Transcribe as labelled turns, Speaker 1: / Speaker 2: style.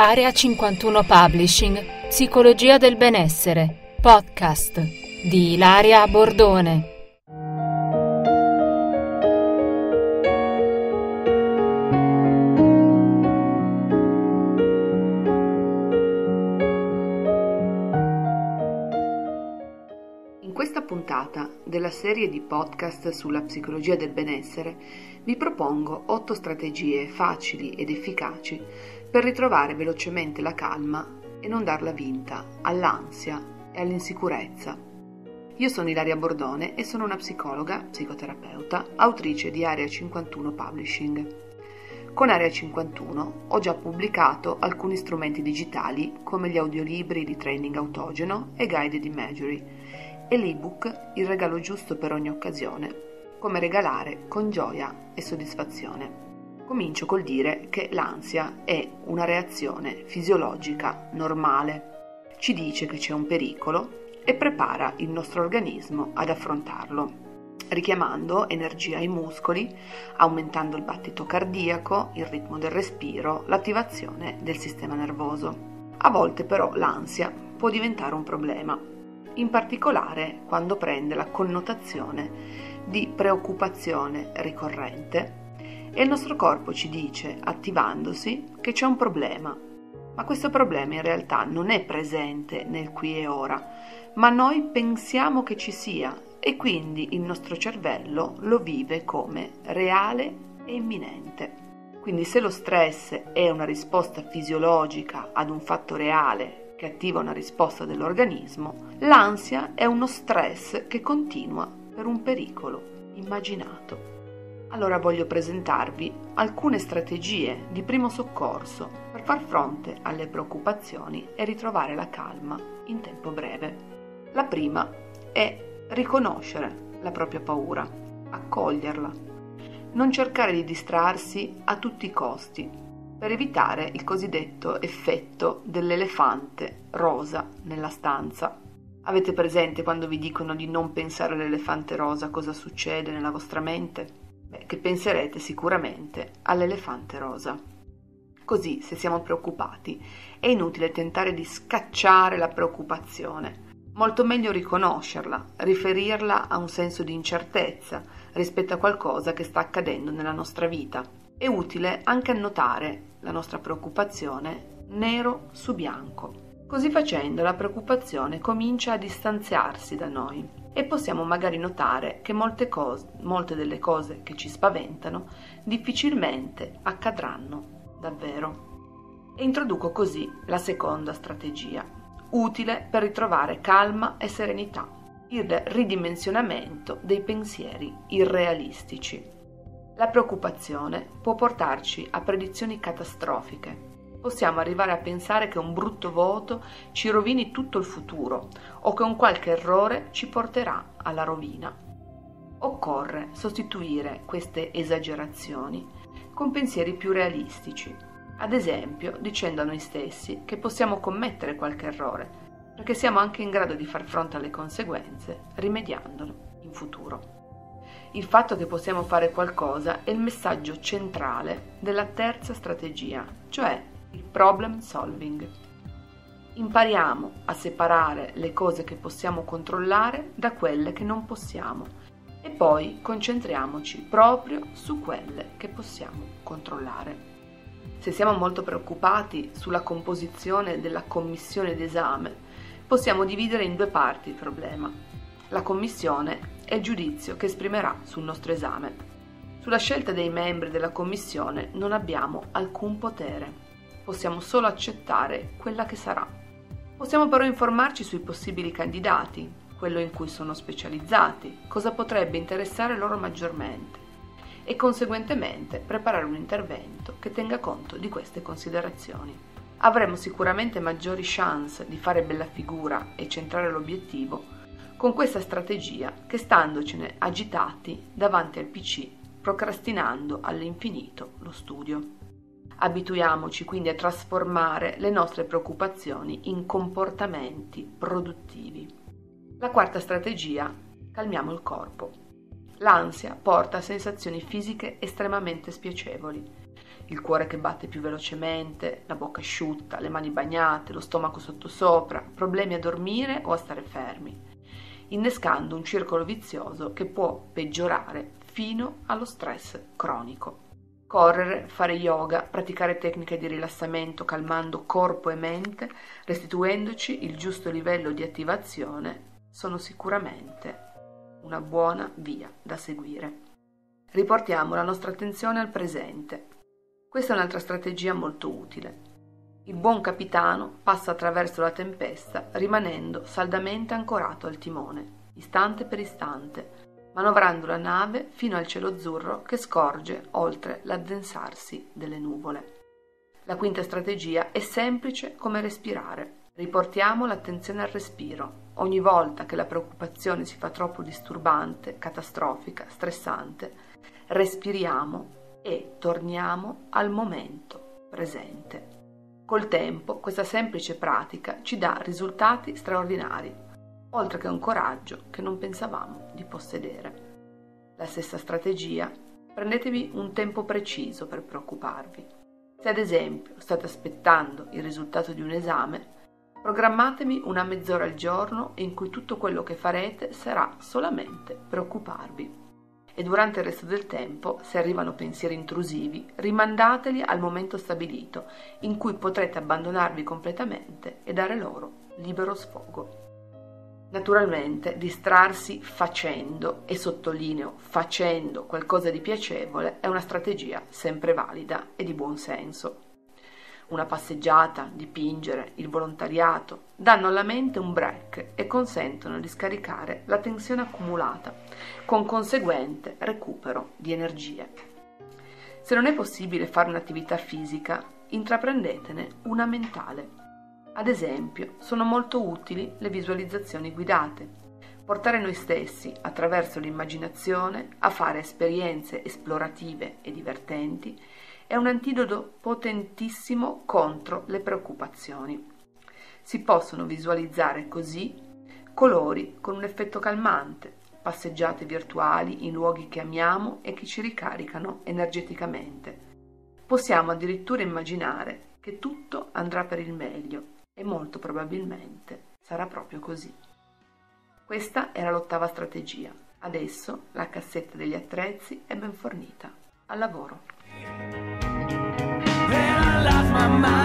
Speaker 1: Area 51 Publishing, Psicologia del benessere, podcast di Ilaria Bordone.
Speaker 2: In questa puntata della serie di podcast sulla psicologia del benessere vi propongo 8 strategie facili ed efficaci per ritrovare velocemente la calma e non darla vinta all'ansia e all'insicurezza. Io sono Ilaria Bordone e sono una psicologa, psicoterapeuta, autrice di Area 51 Publishing. Con Area 51 ho già pubblicato alcuni strumenti digitali come gli audiolibri di training autogeno e guided imagery e l'ebook Il regalo giusto per ogni occasione, come regalare con gioia e soddisfazione. Comincio col dire che l'ansia è una reazione fisiologica normale. Ci dice che c'è un pericolo e prepara il nostro organismo ad affrontarlo, richiamando energia ai muscoli, aumentando il battito cardiaco, il ritmo del respiro, l'attivazione del sistema nervoso. A volte però l'ansia può diventare un problema, in particolare quando prende la connotazione di preoccupazione ricorrente e il nostro corpo ci dice, attivandosi, che c'è un problema, ma questo problema in realtà non è presente nel qui e ora, ma noi pensiamo che ci sia e quindi il nostro cervello lo vive come reale e imminente. Quindi se lo stress è una risposta fisiologica ad un fatto reale che attiva una risposta dell'organismo, l'ansia è uno stress che continua per un pericolo immaginato. Allora voglio presentarvi alcune strategie di primo soccorso per far fronte alle preoccupazioni e ritrovare la calma in tempo breve. La prima è riconoscere la propria paura, accoglierla, non cercare di distrarsi a tutti i costi per evitare il cosiddetto effetto dell'elefante rosa nella stanza. Avete presente quando vi dicono di non pensare all'elefante rosa, cosa succede nella vostra mente? Che penserete sicuramente all'elefante rosa. Così, se siamo preoccupati, è inutile tentare di scacciare la preoccupazione. Molto meglio riconoscerla, riferirla a un senso di incertezza rispetto a qualcosa che sta accadendo nella nostra vita. È utile anche annotare la nostra preoccupazione nero su bianco. Così facendo la preoccupazione comincia a distanziarsi da noi e possiamo magari notare che molte delle cose che ci spaventano difficilmente accadranno davvero. E introduco così la seconda strategia, utile per ritrovare calma e serenità, il ridimensionamento dei pensieri irrealistici. La preoccupazione può portarci a predizioni catastrofiche. Possiamo arrivare a pensare che un brutto voto ci rovini tutto il futuro o che un qualche errore ci porterà alla rovina. Occorre sostituire queste esagerazioni con pensieri più realistici, ad esempio dicendo a noi stessi che possiamo commettere qualche errore, perché siamo anche in grado di far fronte alle conseguenze rimediandolo in futuro. Il fatto che possiamo fare qualcosa è il messaggio centrale della terza strategia, cioè il problem solving. Impariamo a separare le cose che possiamo controllare da quelle che non possiamo e poi concentriamoci proprio su quelle che possiamo controllare. Se siamo molto preoccupati sulla composizione della commissione d'esame, possiamo dividere in 2 parti il problema. La commissione è il giudizio che esprimerà sul nostro esame. Sulla scelta dei membri della commissione non abbiamo alcun potere. Possiamo solo accettare quella che sarà. Possiamo però informarci sui possibili candidati, quello in cui sono specializzati, cosa potrebbe interessare loro maggiormente e conseguentemente preparare un intervento che tenga conto di queste considerazioni. Avremo sicuramente maggiori chance di fare bella figura e centrare l'obiettivo con questa strategia che standocene agitati davanti al PC, procrastinando all'infinito lo studio. Abituiamoci quindi a trasformare le nostre preoccupazioni in comportamenti produttivi. La quarta strategia, calmiamo il corpo. L'ansia porta a sensazioni fisiche estremamente spiacevoli. il cuore che batte più velocemente, la bocca asciutta, le mani bagnate, lo stomaco sottosopra, problemi a dormire o a stare fermi, innescando un circolo vizioso che può peggiorare fino allo stress cronico. Correre, fare yoga, praticare tecniche di rilassamento calmando corpo e mente, restituendoci il giusto livello di attivazione, sono sicuramente una buona via da seguire. Riportiamo la nostra attenzione al presente. Questa è un'altra strategia molto utile. Il buon capitano passa attraverso la tempesta rimanendo saldamente ancorato al timone, istante per istante, manovrando la nave fino al cielo azzurro che scorge oltre l'addensarsi delle nuvole. La quinta strategia è semplice come respirare. Riportiamo l'attenzione al respiro. Ogni volta che la preoccupazione si fa troppo disturbante, catastrofica, stressante, respiriamo e torniamo al momento presente. Col tempo, questa semplice pratica ci dà risultati straordinari, oltre che un coraggio che non pensavamo di possedere. La sesta strategia: prendetevi un tempo preciso per preoccuparvi. Se ad esempio state aspettando il risultato di un esame, programmatevi una mezz'ora al giorno in cui tutto quello che farete sarà solamente preoccuparvi. E durante il resto del tempo, se arrivano pensieri intrusivi, rimandateli al momento stabilito, in cui potrete abbandonarvi completamente e dare loro libero sfogo. Naturalmente, distrarsi facendo, e sottolineo facendo, qualcosa di piacevole è una strategia sempre valida e di buon senso. Una passeggiata, dipingere, il volontariato danno alla mente un break e consentono di scaricare la tensione accumulata, con conseguente recupero di energie. Se non è possibile fare un'attività fisica, intraprendetene una mentale. Ad esempio, sono molto utili le visualizzazioni guidate. Portare noi stessi, attraverso l'immaginazione, a fare esperienze esplorative e divertenti è un antidoto potentissimo contro le preoccupazioni. Si possono visualizzare così colori con un effetto calmante, passeggiate virtuali in luoghi che amiamo e che ci ricaricano energeticamente. Possiamo addirittura immaginare che tutto andrà per il meglio e molto probabilmente sarà proprio così. Questa era l'ottava strategia. Adesso la cassetta degli attrezzi è ben fornita. Al lavoro!
Speaker 3: My mind.